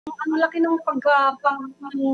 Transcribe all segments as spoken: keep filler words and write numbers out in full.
ang laki ng pag uh, pag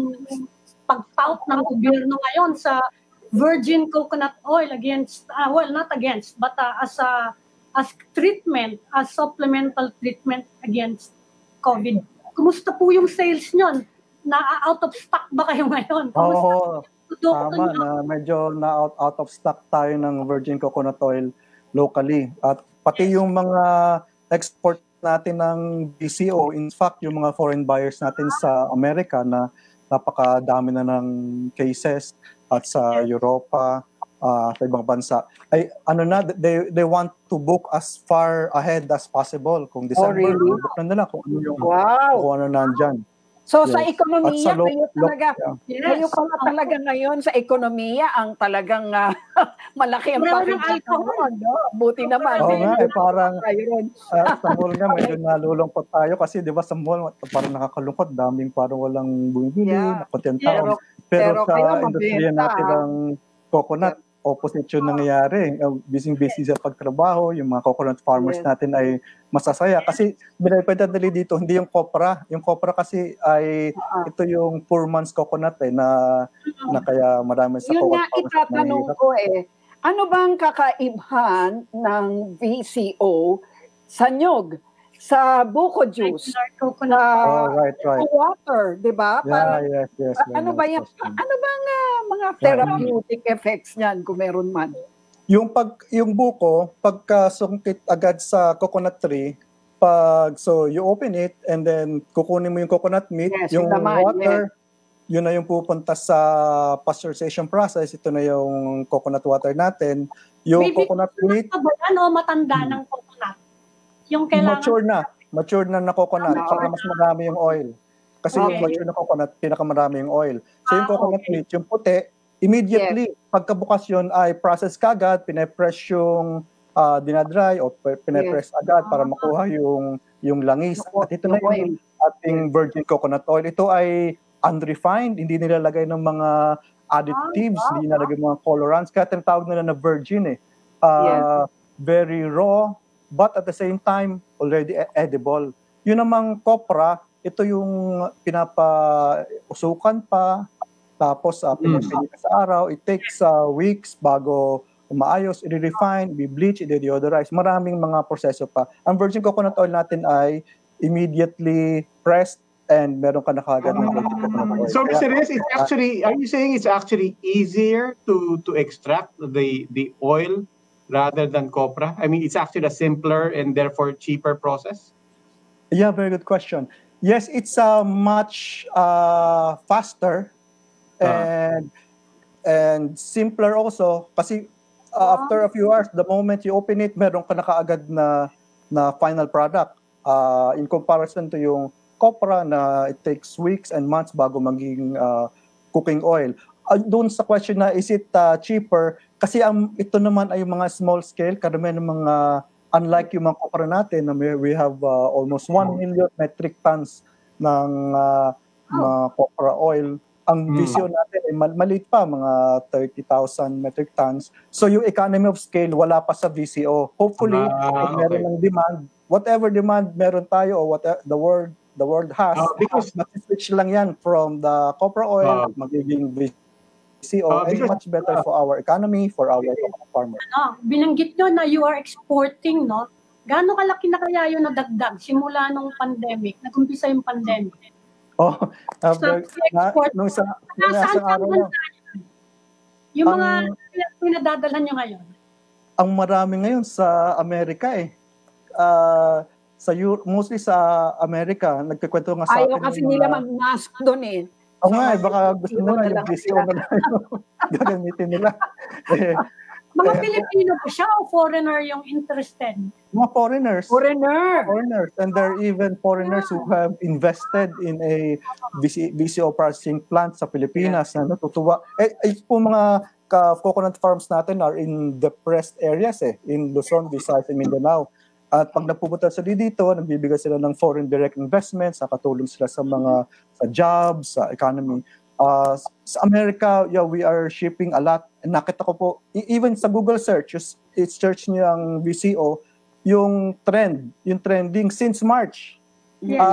pag-tout ng gobyerno ngayon sa virgin coconut oil against uh, well not against but uh, as a as treatment, as supplemental treatment against COVID. Kumusta po yung sales nyon? Na out of stock ba kayo ngayon? Kumusta Oo, tama na medyo na out, out of stock tayo ng virgin coconut oil locally. At pati yung mga export natin ng B C O, in fact, yung mga foreign buyers natin sa Amerika na napakadami na ng cases at sa Europa, uh, sa ibang bansa, ay ano na, they, they want to book as far ahead as possible. Kung December, oh, really? book na nila kung ano yung wow. kung ano nandyan. So yes. Sa ekonomiya, sa lo- kayo talaga, lo- yes. kayo pala talaga ngayon sa ekonomiya ang talagang uh, malaki ang pakikita. No? Buti naman. Oo nga, eh, parang uh, sa mall nga medyo nalulungkot tayo kasi di ba sa mall parang nakakalungkot, daming parang walang bumibili, yeah. nakontentaon. Yeah. Pero, pero sa industriya natin ng coconut, opposite yung nangyayari. Busy-busy sa pagtrabaho, yung mga coconut farmers yes. natin ay masasaya. Kasi binipedadali dito, hindi yung copra. Yung copra kasi ay uh-huh. ito yung four months coconut eh, na, uh-huh. na kaya marami sa yun coconut farmers. Yun nga itatanong ko eh, ano bang kakaibahan ng V C O sa nyog? Sa buko juice, coconut oh, right, right. water, di ba? Yeah, yes, yes. Ano ba yung, ano bang uh, mga therapeutic yeah. effects niyan kung meron man? Yung pag yung buko, pagkasungkit agad sa coconut tree, pag so you open it and then kukunin mo yung coconut meat, yes, yung naman, water, yes. yun na yung pupunta sa pasteurization process. Ito na yung coconut water natin. Yung Maybe coconut meat, ba yan o matanda hmm. ng coconut? Yung kailangan mature na, mature na na coconut, oh, saka mas marami yung oil. Kasi okay. yung mature na coconut, pinakamarami yung oil. So yung ah, coconut okay. meat, yung puti, immediately, yes. pagkabukas yun ay process kagad, pinapress yung uh, dinadry o pinapress yes. agad para makuha yung yung langis. At ito na yung ating virgin coconut oil. Ito ay unrefined, hindi nilalagay ng mga additives, oh, wow. hindi nilalagay ng mga colorants. Kaya tinatawag nila na virgin eh. Uh, yes. Very raw, but at the same time, already edible. Yun namang copra, ito yung pinapausukan pa, tapos uh, pinapinit sa araw. It takes uh, weeks bago umaayos, i-refine, i-bleach, i-deodorize. Maraming mga proseso pa. Ang virgin coconut oil natin ay immediately pressed and meron ka na kagad ng virgin coconut oil. So, Mister Reyes, it's actually, are you saying it's actually easier to to extract the the oil rather than copra? I mean, it's actually a simpler and therefore cheaper process? Yeah, very good question. Yes, it's a uh, much uh, faster and uh. and simpler also kasi uh, after a few hours, the moment you open it, meron ka na kaagad na, na final product. Uh, in comparison to yung copra na it takes weeks and months bago maging uh, cooking oil. Uh, doon sa question na is it uh, cheaper, kasi ang ito naman ay mga small scale, karamihan ng mga, unlike yung mga copra natin, na we have uh, almost one million metric tons ng uh, mga copra oil. Ang V C O natin ay mal- maliit pa, mga thirty thousand metric tons. So yung economy of scale, wala pa sa V C O. Hopefully, ah, kung meron okay. ng demand, whatever demand meron tayo or whatever the world the world has, uh, because mag-switch lang yan from the copra oil, uh, magiging V C O, uh, and because, much better uh, for our economy, for our farmers. Ano, binanggit nyo na you are exporting, no? Gaano kalaki na kaya yun nadagdag simula nung pandemic, nag-umpisa yung pandemic? Oh, uh, so, na, nung sa, nung nasaan sa araw na, yung mga ang, pinadadalhan nyo ngayon? Ang marami ngayon sa Amerika eh. Uh, sa Euro, mostly sa Amerika, nagkikwento nga sa ayaw akin. Ayaw kasi nila mag-mask doon eh. Oo nga eh, baka gusto nila yung V C O na lang gagamitin nila. Eh, mga eh, Pilipino ba siya o foreigner yung interested? Mga foreigners. Foreigner. Foreigners. And there are even foreigners yeah. who have invested in a V C O processing plant sa Pilipinas yeah. na natutuwa. Eh, eh po mga ka coconut farms natin are in depressed areas eh, in Luzon, Visayas, and Mindanao. At pag napupunta sila dito, nagbibigay sila ng foreign direct investments, nakatulong sila sa mga sa jobs, sa economy. Uh, sa America, yeah, we are shipping a lot. Nakita ko po, even sa Google search, it's search niyo ang V C O, yung trend, yung trending since March. Yes. Uh,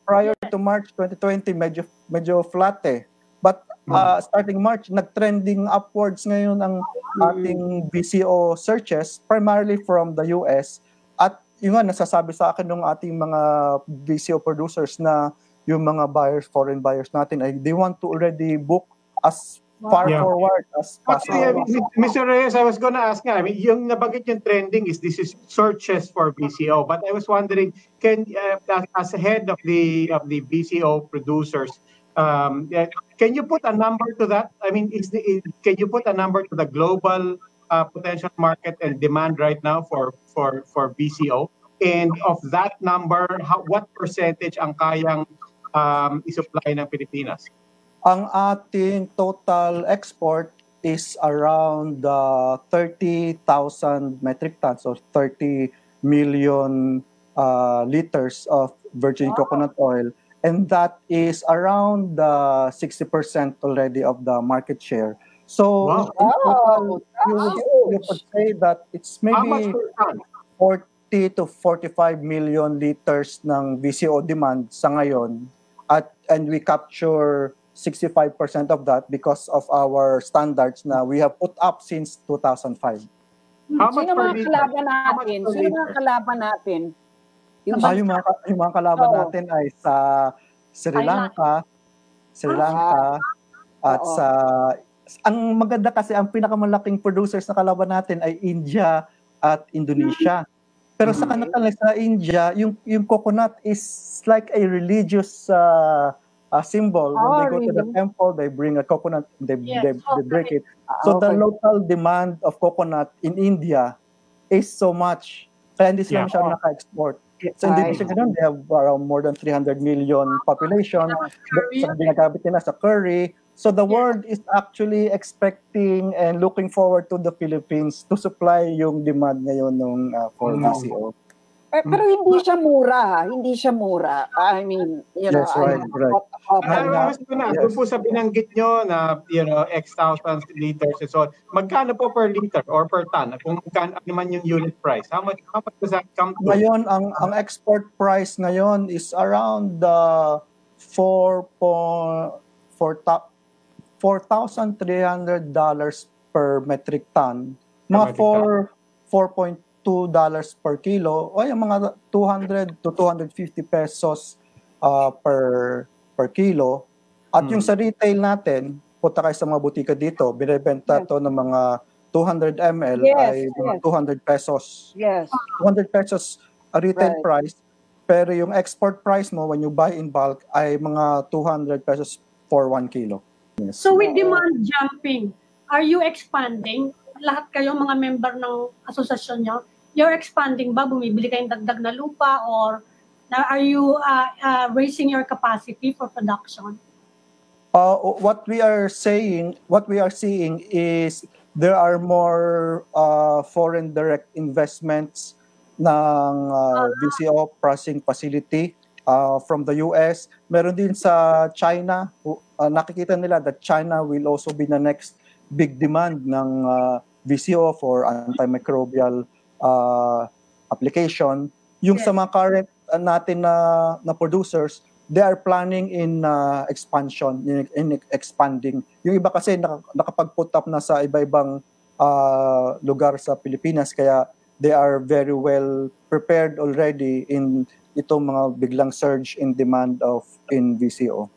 prior to March twenty twenty, medyo, medyo flat eh. But uh, starting March, nag-trending upwards ngayon ang ating B C O searches, primarily from the U S. At yun nga, nasasabi sa akin ng ating mga B C O producers na yung mga buyers, foreign buyers natin, ay they want to already book as far Yeah. forward as possible. Actually, Mister Reyes, I was gonna ask nga, I mean, yung nabanggit yung trending is this is searches for B C O. But I was wondering, can uh, as head of the of the B C O producers, um, uh, can you put a number to that? I mean, is the is, can you put a number to the global uh, potential market and demand right now for for for B C O? And of that number, how, what percentage ang kayang um, isupply ng Pilipinas? Ang ating total export is around uh, thirty thousand metric tons or thirty million uh, liters of virgin wow. coconut oil. And that is around uh, sixty percent already of the market share. So wow. in total, you, would, you could say that it's maybe forty to forty-five million liters ng V C O demand sa ngayon. At, and we capture sixty-five percent of that because of our standards na we have put up since two thousand five. How much Sino per mga liter? kalaban How much natin? per Sino mga liter? kalaban natin? Yung Ah, yung, mga, yung mga kalaban Oo. natin ay sa Sri Lanka, Sri Ah. Lanka, at Oo. sa... Ang maganda kasi, ang pinakamalaking producers na kalaban natin ay India at Indonesia. Pero sa Okay. kanila sa India, yung, yung coconut is like a religious uh, uh, symbol. When Oh, they go to the really? temple, they bring a coconut, they, Yes, they, they break it. Ah, So the okay. local demand of coconut in India is so much. Kaya hindi sila Yeah. masyadong naka-export. So hindi Ay, siya ganun. They have around more than three hundred million population. Curry. Sa ginagamit nila sa curry. So the world is actually expecting and looking forward to the Philippines to supply yung demand ngayon ng uh, for Mm. B C O. Eh, pero hindi siya mura, ha? Hindi siya mura. I mean, you know, Yes, right, I, right. Oh, I, I was gonna ask, Yes. doon po sa binanggit nyo na, you know, X thousands liters and so on, magkano po per liter or per ton? Kung magkano ano man yung unit price, how much, how much does that come to? Ngayon, ang ang export price ngayon is around the four thousand three hundred dollars per metric ton. Mga metric ton. four point two dollars per kilo o yung mga two hundred to two hundred fifty pesos uh, per per kilo. At Hmm. yung sa retail natin, punta kayo sa mga butika dito, binibenta Yes. to ng mga two hundred milliliters Yes, ay mga yes. two hundred pesos. yes. two hundred pesos a retail Right. price, pero yung export price mo when you buy in bulk ay mga two hundred pesos for one kilo. Yes. So with demand jumping, are you expanding? Lahat kayo mga member ng asosasyon nyo, you're expanding ba? Bumibili kayong dagdag na lupa or na are you uh, uh, raising your capacity for production? Uh, what we are saying, what we are seeing is there are more uh, foreign direct investments ng uh, B C O processing facility uh, from the U S. Meron din sa China. Uh, nakikita nila that China will also be the next big demand ng uh, B C O for antimicrobial uh, application. Yung Yes. sa mga current uh, natin na, na producers, they are planning in uh, expansion, in, in expanding. Yung iba kasi nak- nakapag-put up na sa iba-ibang uh, lugar sa Pilipinas, kaya they are very well prepared already in itong mga biglang surge in demand of in V C O.